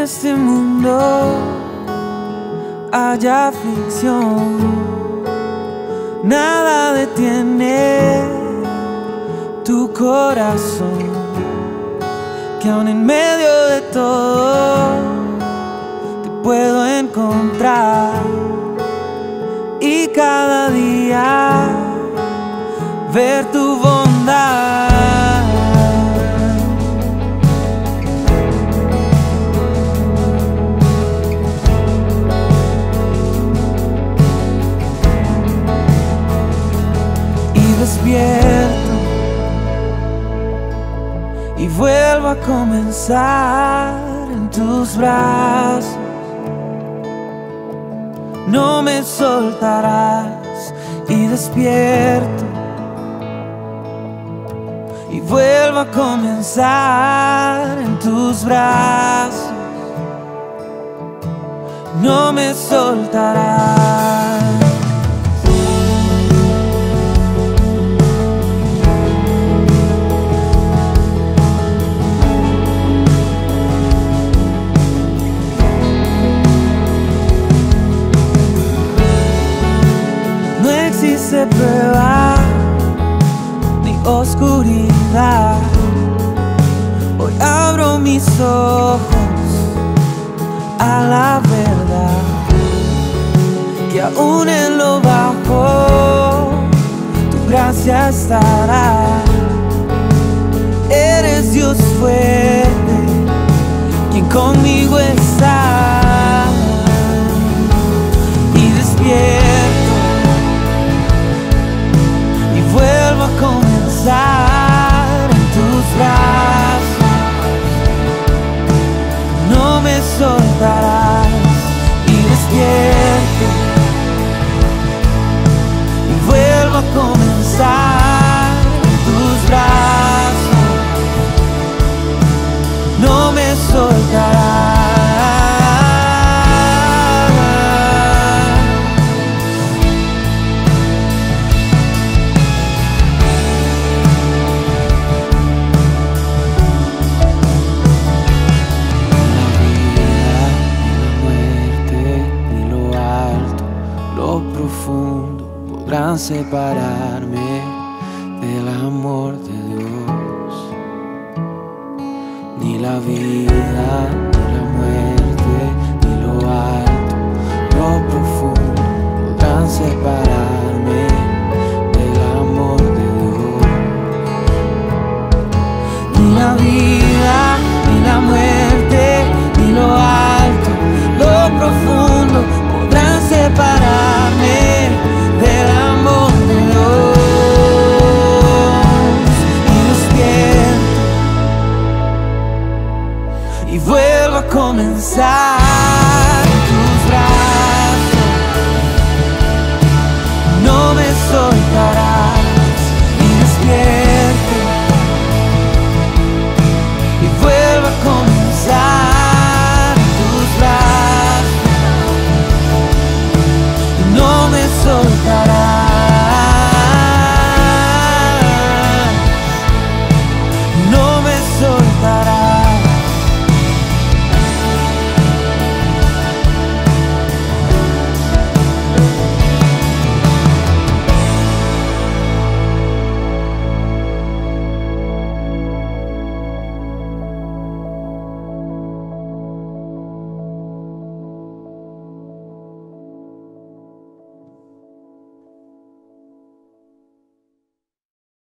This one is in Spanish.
este mundo haya aflicción, nada detiene tu corazón, que aún en medio de todo te puedo encontrar, y cada día ver tu bondad. Despierto y vuelvo a comenzar en tus brazos. No me soltarás. Y despierto y vuelvo a comenzar en tus brazos. No me soltarás. No existe prueba ni oscuridad. Hoy abro mis ojos a la verdad, que aún en lo bajo tu gracia estará. Eres Dios fuerte, quien conmigo está. Y despierto y vuelvo a comenzar en tus brazos. No me soltarás. Y despierto y vuelvo a comenzar en tus brazos. No me soltarás. Podrán separarme del amor de Dios. Ni la vida, ni la muerte, ni lo alto, lo profundo podrán separar.